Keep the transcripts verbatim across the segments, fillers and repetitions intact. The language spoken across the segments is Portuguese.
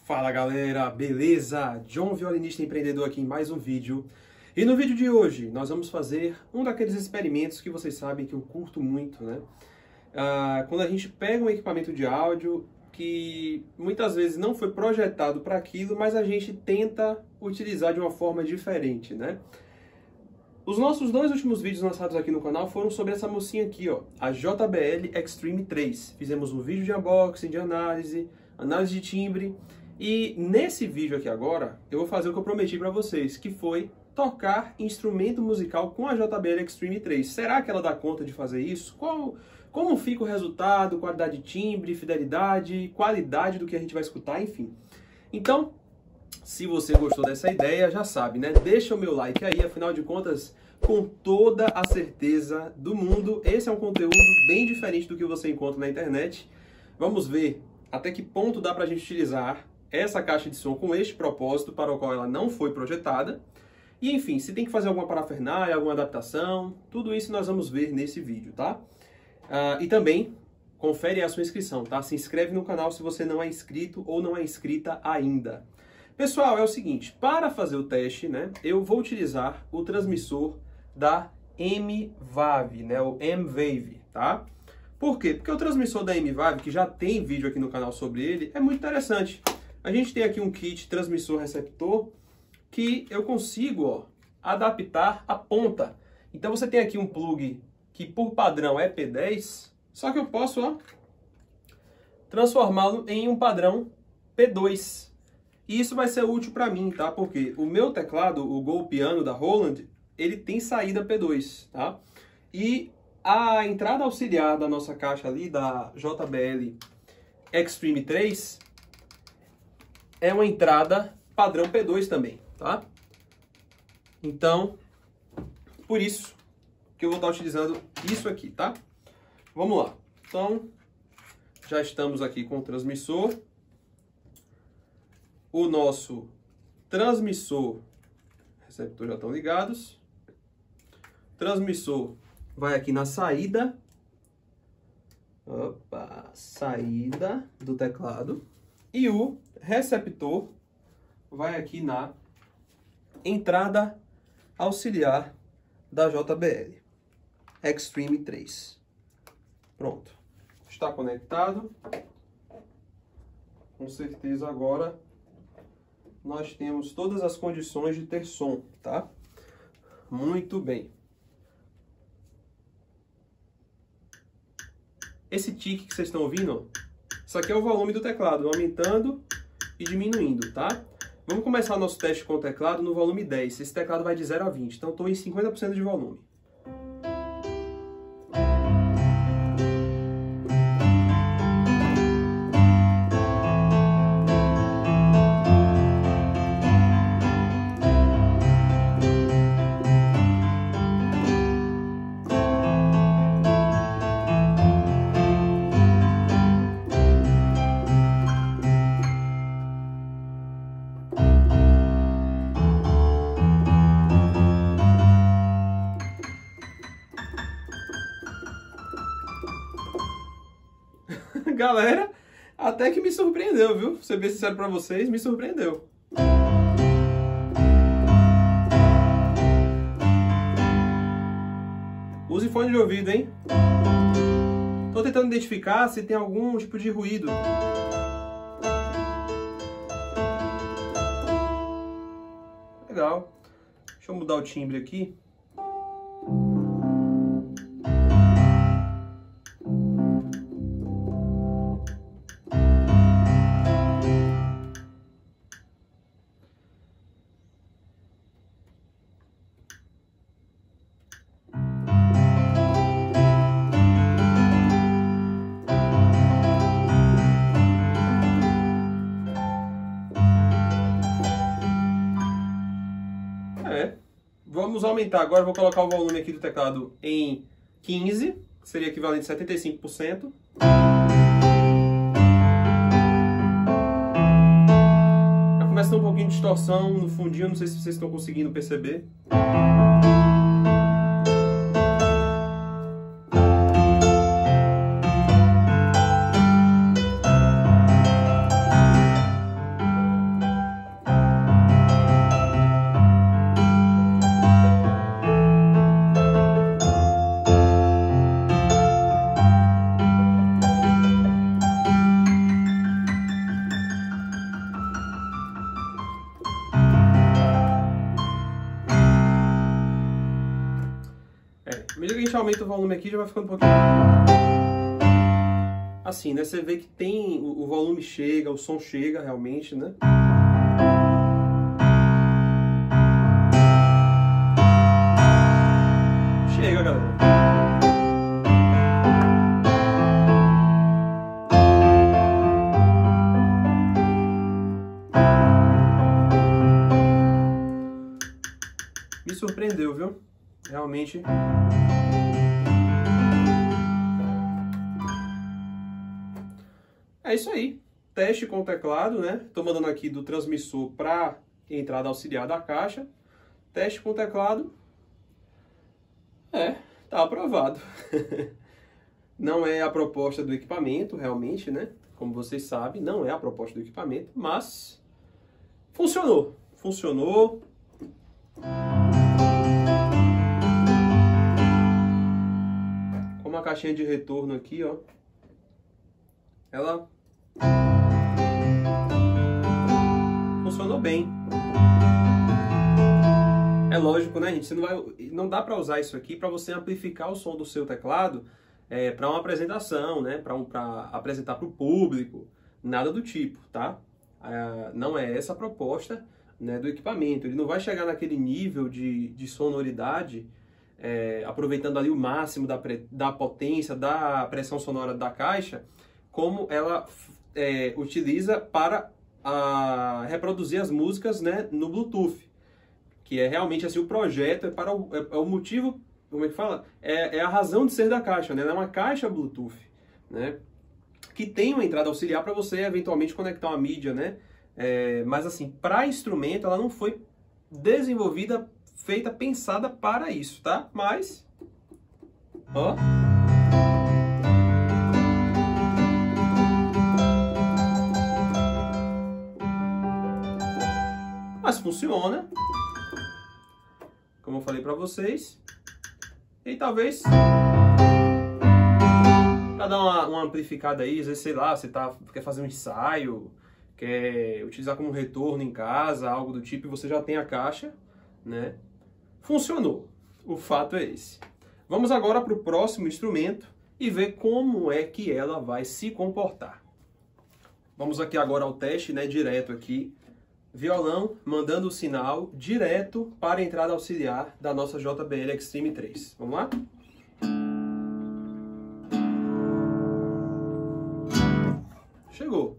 Fala galera, beleza? John Violinista Empreendedor aqui em mais um vídeo. E no vídeo de hoje nós vamos fazer um daqueles experimentos que vocês sabem que eu curto muito, né? Ah, quando a gente pega um equipamento de áudio que muitas vezes não foi projetado para aquilo, mas a gente tenta utilizar de uma forma diferente, né? Os nossos dois últimos vídeos lançados aqui no canal foram sobre essa mocinha aqui, ó, a J B L Extreme três. Fizemos um vídeo de unboxing, de análise, análise de timbre. E nesse vídeo aqui agora, eu vou fazer o que eu prometi para vocês, que foi tocar instrumento musical com a J B L Extreme três. Será que ela dá conta de fazer isso? Qual, como fica o resultado, qualidade de timbre, fidelidade, qualidade do que a gente vai escutar, enfim. Então, se você gostou dessa ideia, já sabe, né? Deixa o meu like aí, afinal de contas, com toda a certeza do mundo, esse é um conteúdo bem diferente do que você encontra na internet. Vamos ver até que ponto dá pra gente utilizar essa caixa de som com este propósito para o qual ela não foi projetada. E enfim, se tem que fazer alguma parafernália, alguma adaptação, tudo isso nós vamos ver nesse vídeo, tá? Uh, e também, confere a sua inscrição, tá? Se inscreve no canal se você não é inscrito ou não é inscrita ainda. Pessoal, é o seguinte, para fazer o teste, né, eu vou utilizar o transmissor da M-Wave, né, o M-Wave, tá? Por quê? Porque o transmissor da M-Wave, que já tem vídeo aqui no canal sobre ele, é muito interessante. A gente tem aqui um kit transmissor-receptor que eu consigo, ó, adaptar a ponta. Então você tem aqui um plug que por padrão é P dez, só que eu posso, ó, transformá-lo em um padrão P dois. E isso vai ser útil para mim, tá? Porque o meu teclado, o Go Piano da Roland, ele tem saída P dois, tá? E a entrada auxiliar da nossa caixa ali, da J B L Extreme três, é uma entrada padrão P dois também, tá? Então, por isso que eu vou estar utilizando isso aqui, tá? Vamos lá. Então, já estamos aqui com o transmissor. O nosso transmissor, receptor já estão ligados. Transmissor vai aqui na saída. Opa, saída do teclado. E o receptor vai aqui na entrada auxiliar da J B L Extreme três. Pronto. Está conectado. Com certeza agora nós temos todas as condições de ter som, tá? Muito bem. Esse tique que vocês estão ouvindo, ó, isso aqui é o volume do teclado, aumentando e diminuindo, tá? Vamos começar nosso teste com o teclado no volume dez. Esse teclado vai de zero a vinte, então estou em cinquenta por cento de volume. Galera, até que me surpreendeu, viu? Vou ser bem sincero pra vocês, me surpreendeu. Use fone de ouvido, hein? Tô tentando identificar se tem algum tipo de ruído. Legal. Deixa eu mudar o timbre aqui. Vamos aumentar agora, vou colocar o volume aqui do teclado em quinze, que seria equivalente a setenta e cinco por cento. Já começa a ter um pouquinho de distorção no fundinho, não sei se vocês estão conseguindo perceber. gente aumenta o volume aqui, já vai ficando um pouquinho... Assim, né? Você vê que tem... O volume chega, o som chega realmente, né? Chega, galera. Me surpreendeu, viu? Realmente. É isso aí. Teste com o teclado, né? Tô mandando aqui do transmissor para entrada auxiliar da caixa. Teste com o teclado. É, tá aprovado. Não é a proposta do equipamento, realmente, né? Como vocês sabem, não é a proposta do equipamento, mas funcionou. Funcionou. Com uma caixinha de retorno aqui, ó. Ela funcionou bem. É lógico, né, gente? Você não, vai, não dá para usar isso aqui para você amplificar o som do seu teclado é, para uma apresentação, né? Para um, para apresentar para o público. Nada do tipo, tá? É, não é essa a proposta, né, do equipamento. Ele não vai chegar naquele nível de, de sonoridade, é, aproveitando ali o máximo da, pre, da potência, da pressão sonora da caixa, como ela é, utiliza para a, reproduzir as músicas, né, no Bluetooth. Que é realmente assim, o projeto é para o, é, é o motivo, como é que fala? É, é a razão de ser da caixa, né? Ela é uma caixa Bluetooth, né? Que tem uma entrada auxiliar para você eventualmente conectar uma mídia, né? É, mas assim, para instrumento ela não foi desenvolvida, feita, pensada para isso, tá? Mas, ó... Mas funciona, como eu falei para vocês, e talvez para dar uma, uma amplificada aí, às vezes, sei lá, você tá, quer fazer um ensaio, quer utilizar como retorno em casa, algo do tipo, e você já tem a caixa, né? Funcionou, o fato é esse. Vamos agora para o próximo instrumento e ver como é que ela vai se comportar. Vamos aqui agora ao teste, né, direto aqui. Violão mandando o sinal direto para a entrada auxiliar da nossa J B L Extreme três. Vamos lá? Chegou.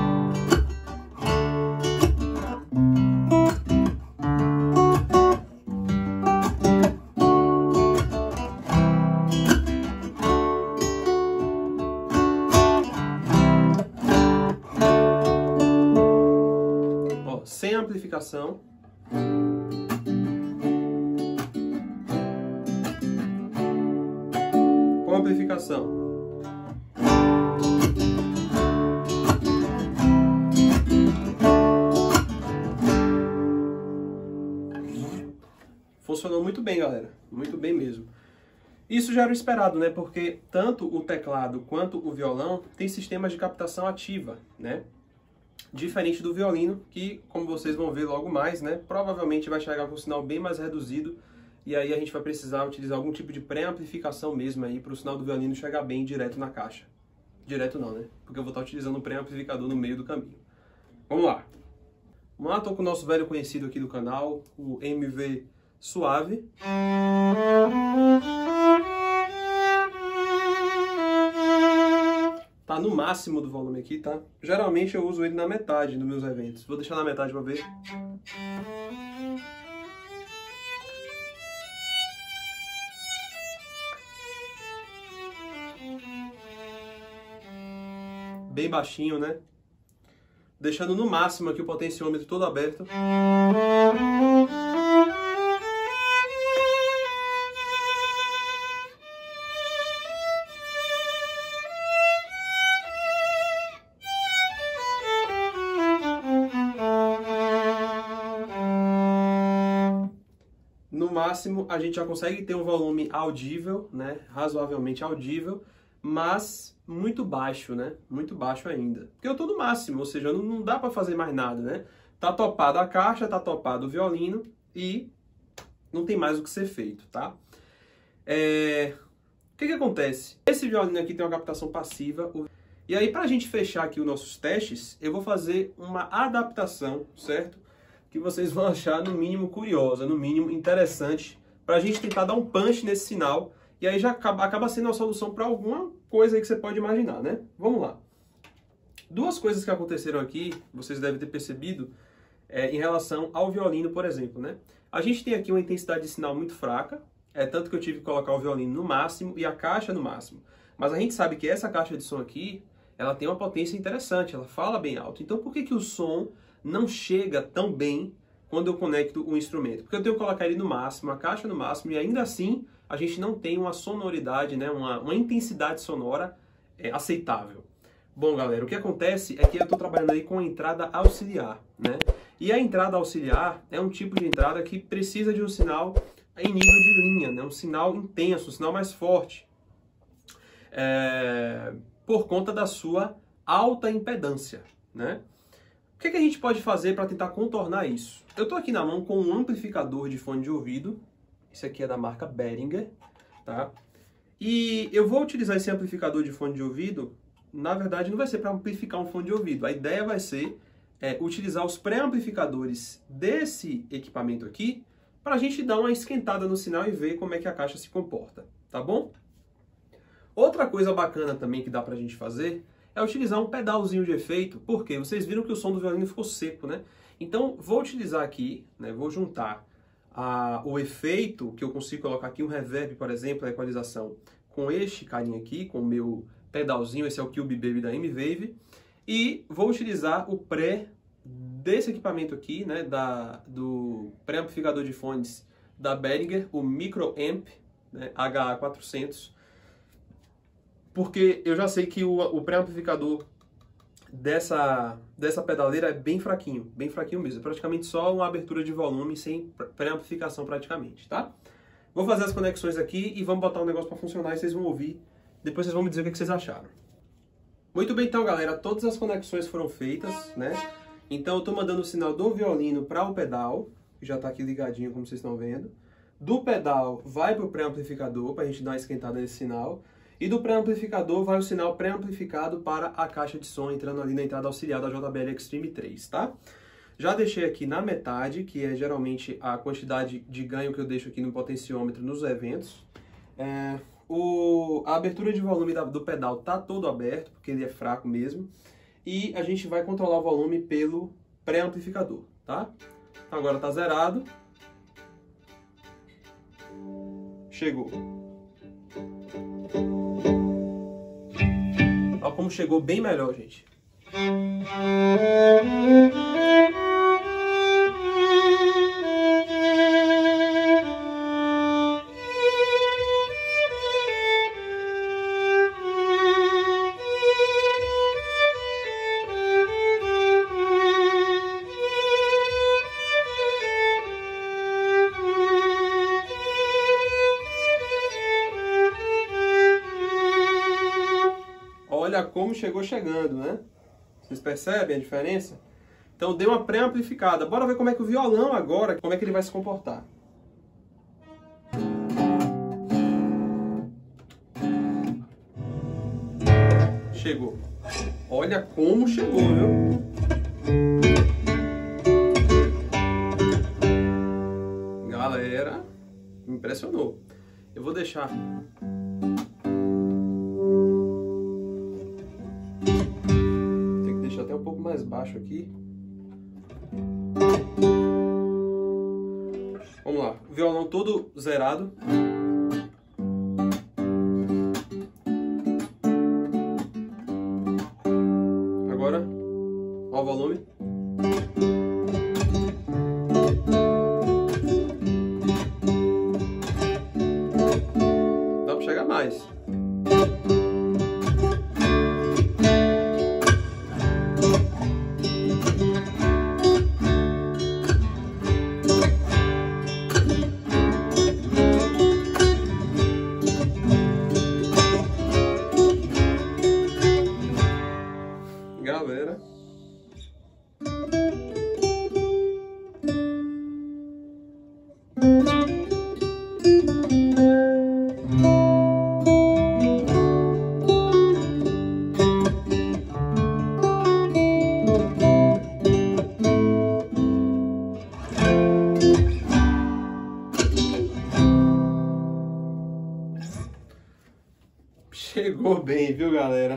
Sem amplificação. Com amplificação. Funcionou muito bem, galera. Muito bem mesmo. Isso já era o esperado, né? Porque tanto o teclado quanto o violão tem sistemas de captação ativa, né? Diferente do violino, que, como vocês vão ver logo mais, né, provavelmente vai chegar com um sinal bem mais reduzido, e aí a gente vai precisar utilizar algum tipo de pré-amplificação mesmo aí para o sinal do violino chegar bem direto na caixa. Direto não, né? Porque eu vou estar utilizando um pré-amplificador no meio do caminho. Vamos lá. Vamos lá, estou com o nosso velho conhecido aqui do canal, o M V Suave. Tá no máximo do volume aqui, tá? Geralmente eu uso ele na metade dos meus eventos. Vou deixar na metade pra ver. Bem baixinho, né? Deixando no máximo aqui o potenciômetro todo aberto. No máximo, a gente já consegue ter um volume audível, né? Razoavelmente audível, mas muito baixo, né? Muito baixo ainda. Porque eu tô no máximo, ou seja, não, não dá para fazer mais nada, né? Tá topada a caixa, tá topado o violino e não tem mais o que ser feito, tá? É... O que que acontece? Esse violino aqui tem uma captação passiva. E aí, para a gente fechar aqui os nossos testes, eu vou fazer uma adaptação, certo? Que vocês vão achar, no mínimo, curiosa, no mínimo, interessante, para a gente tentar dar um punch nesse sinal. E aí já acaba, acaba sendo a solução para alguma coisa aí que você pode imaginar, né? Vamos lá. Duas coisas que aconteceram aqui, vocês devem ter percebido, é, em relação ao violino, por exemplo, né? A gente tem aqui uma intensidade de sinal muito fraca, é tanto que eu tive que colocar o violino no máximo e a caixa no máximo. Mas a gente sabe que essa caixa de som aqui, ela tem uma potência interessante, ela fala bem alto. Então por que que o som não chega tão bem quando eu conecto o instrumento? Porque eu tenho que colocar ele no máximo, a caixa no máximo, e ainda assim a gente não tem uma sonoridade, né, uma, uma intensidade sonora é, aceitável. Bom, galera, o que acontece é que eu estou trabalhando aí com a entrada auxiliar, né? E a entrada auxiliar é um tipo de entrada que precisa de um sinal em nível de linha, né? Um sinal intenso, um sinal mais forte. É... por conta da sua alta impedância, né? O que que a gente pode fazer para tentar contornar isso? Eu estou aqui na mão com um amplificador de fone de ouvido. Esse aqui é da marca Behringer, tá? E eu vou utilizar esse amplificador de fone de ouvido, na verdade não vai ser para amplificar um fone de ouvido. A ideia vai ser é, utilizar os pré-amplificadores desse equipamento aqui para a gente dar uma esquentada no sinal e ver como é que a caixa se comporta, tá bom? Outra coisa bacana também que dá pra gente fazer é utilizar um pedalzinho de efeito, porque vocês viram que o som do violino ficou seco, né? Então, vou utilizar aqui, né, vou juntar a, o efeito, que eu consigo colocar aqui, um reverb, por exemplo, a equalização, com este carinha aqui, com o meu pedalzinho, esse é o Cube Baby da M-Wave, e vou utilizar o pré desse equipamento aqui, né, da, do pré-amplificador de fones da Behringer, o Micro Amp, né, H A quatrocentos, porque eu já sei que o, o pré-amplificador dessa, dessa pedaleira é bem fraquinho, bem fraquinho mesmo. É praticamente só uma abertura de volume sem pré-amplificação praticamente, tá? Vou fazer as conexões aqui e vamos botar o negócio para funcionar e vocês vão ouvir. Depois vocês vão me dizer o que, que vocês acharam. Muito bem, então, galera, todas as conexões foram feitas, né? Então eu tô mandando o sinal do violino para o pedal, que já tá aqui ligadinho, como vocês estão vendo. Do pedal vai pro pré-amplificador, para a gente dar uma esquentada nesse sinal. E do pré-amplificador vai o sinal pré-amplificado para a caixa de som, entrando ali na entrada auxiliar da J B L Extreme três, tá? Já deixei aqui na metade, que é geralmente a quantidade de ganho que eu deixo aqui no potenciômetro nos eventos. É, o, a abertura de volume da, do pedal tá todo aberto, porque ele é fraco mesmo. E a gente vai controlar o volume pelo pré-amplificador, tá? Então agora tá zerado. Chegou. Olha como chegou bem melhor, gente. Olha como chegou chegando, né? Vocês percebem a diferença? Então deu uma pré-amplificada. Bora ver como é que o violão agora, como é que ele vai se comportar. Chegou. Olha como chegou, viu? Galera, me impressionou. Eu vou deixar... até um pouco mais baixo aqui. Vamos lá, o violão todo zerado. Agora, ó o volume. Dá para chegar mais. Pegou bem, viu, galera?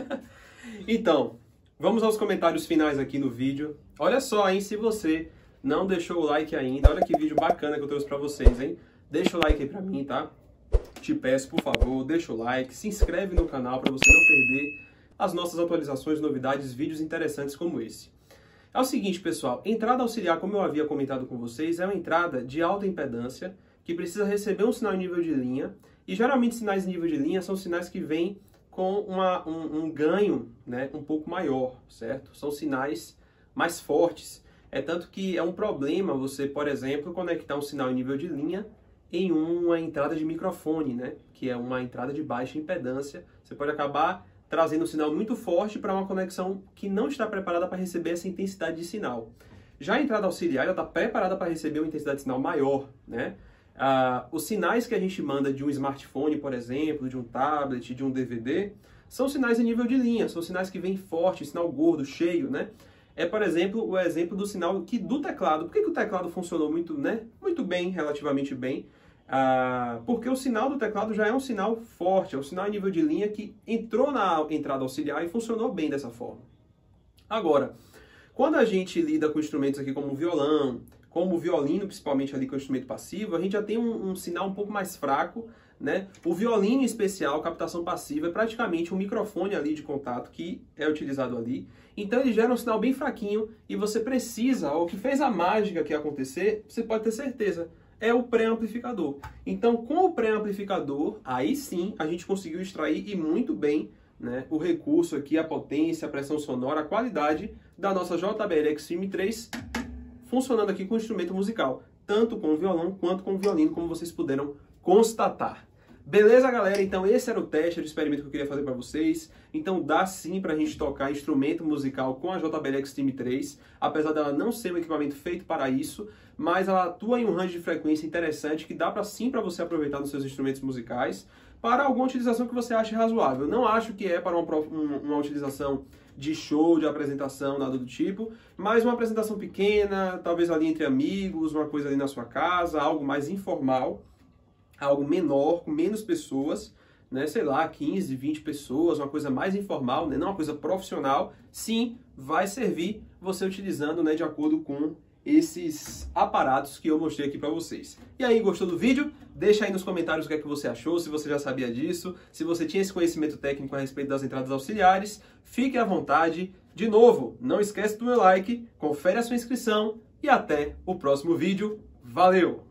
Então, vamos aos comentários finais aqui no vídeo. Olha só, hein, se você não deixou o like ainda, olha que vídeo bacana que eu trouxe pra vocês, hein? Deixa o like aí pra mim, tá? Te peço, por favor, deixa o like, se inscreve no canal para você não perder as nossas atualizações, novidades, vídeos interessantes como esse. É o seguinte, pessoal, entrada auxiliar, como eu havia comentado com vocês, é uma entrada de alta impedância que precisa receber um sinal em nível de linha, e geralmente sinais em nível de linha são sinais que vêm com uma, um, um ganho, né, um pouco maior, certo? São sinais mais fortes. É tanto que é um problema você, por exemplo, conectar um sinal em nível de linha em uma entrada de microfone, né, que é uma entrada de baixa impedância. Você pode acabar trazendo um sinal muito forte para uma conexão que não está preparada para receber essa intensidade de sinal. Já a entrada auxiliar ela está preparada para receber uma intensidade de sinal maior, né? Ah, os sinais que a gente manda de um smartphone, por exemplo, de um tablet, de um D V D, são sinais em nível de linha, são sinais que vêm forte, sinal gordo, cheio, né? É, por exemplo, o exemplo do sinal que do teclado. Por que, que o teclado funcionou muito, né? Muito bem, relativamente bem? Ah, porque o sinal do teclado já é um sinal forte, é um sinal em nível de linha que entrou na entrada auxiliar e funcionou bem dessa forma. Agora, quando a gente lida com instrumentos aqui como o violão, como o violino, principalmente ali com o instrumento passivo, a gente já tem um, um sinal um pouco mais fraco, né? O violino em especial, captação passiva, é praticamente um microfone ali de contato que é utilizado ali. Então ele gera um sinal bem fraquinho e você precisa, o que fez a mágica aqui acontecer, você pode ter certeza, é o pré-amplificador. Então com o pré-amplificador, aí sim a gente conseguiu extrair e muito bem, né, o recurso aqui, a potência, a pressão sonora, a qualidade da nossa J B L Extreme três funcionando aqui com o instrumento musical, tanto com o violão quanto com o violino, como vocês puderam constatar. Beleza, galera? Então esse era o teste, era o experimento que eu queria fazer para vocês. Então dá sim para a gente tocar instrumento musical com a J B L Extreme três, apesar dela não ser um equipamento feito para isso, mas ela atua em um range de frequência interessante que dá para sim para você aproveitar nos seus instrumentos musicais para alguma utilização que você ache razoável. Não acho que é para uma, uma utilização de show, de apresentação, nada do tipo, mas uma apresentação pequena, talvez ali entre amigos, uma coisa ali na sua casa, algo mais informal, algo menor, com menos pessoas, né, sei lá, quinze, vinte pessoas, uma coisa mais informal, né, não uma coisa profissional, sim, vai servir você utilizando, né, de acordo com esses aparatos que eu mostrei aqui para vocês. E aí, gostou do vídeo? Deixa aí nos comentários o que é que você achou, se você já sabia disso, se você tinha esse conhecimento técnico a respeito das entradas auxiliares, fique à vontade. De novo, não esquece do meu like, confere a sua inscrição e até o próximo vídeo. Valeu!